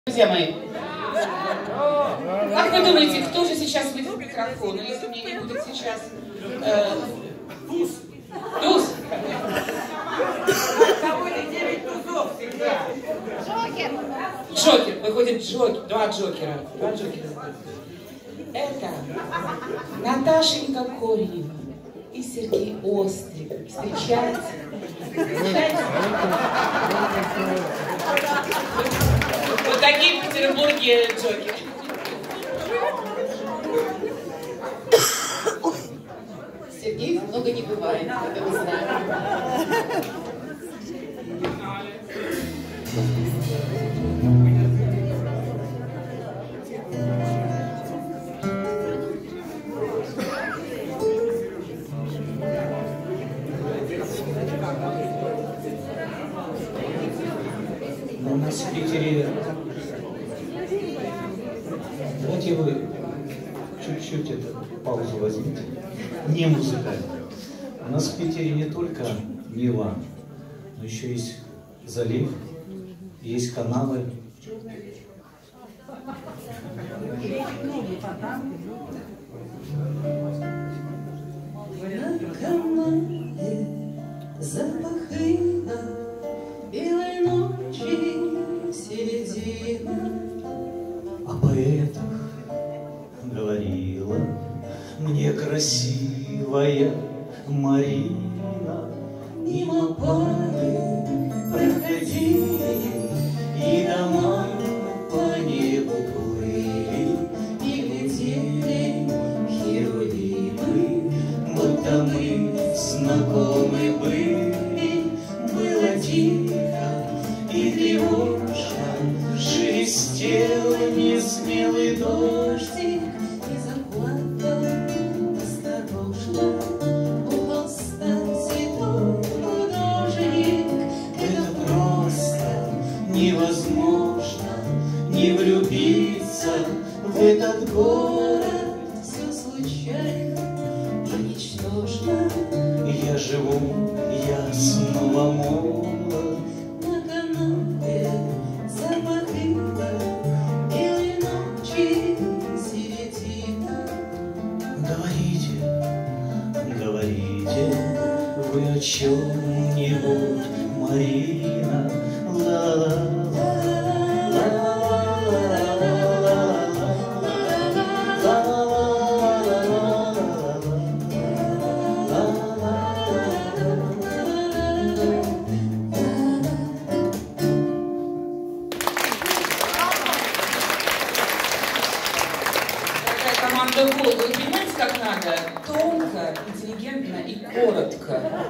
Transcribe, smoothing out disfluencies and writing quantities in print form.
Друзья мои, как вы думаете, кто же сейчас выйдет к микрофону, если мне не будет сейчас... Туз? Кого-то 9 тузов всегда. Джокер. Джокер. Выходит Джокер. Два Джокера. Это Наташенька Коренева и Сергей Острик. Встречайте. Встречайте. Вот такие в Петербурге Джокеры. Сергей много не бывает, это мы знаем. У нас в Питере, давайте вы чуть-чуть паузу возьмите, не музыкально. У нас в Питере не только Нева, но еще есть залив, есть каналы. На канале запахлина белой ночи середина. О поэтах говорила мне красивая Марина. Мимо пары проходили, и дома по небу плыли, и глядели херувимы, будто мы знакомы были. Было тихо и тревожно, шелестел несмелый дождик, и заплакал осторожно у холста цветов художник. Это просто невозможно не влюбиться в этот город. Все случайно и ничтожно. Я живу, я снова молод. На канале запахлина белой ночи середина. Говорите, говорите вы о чем-нибудь, Марина. Такая команда Волга. Вы понимаете, как надо? Тонко, интеллигентно и коротко.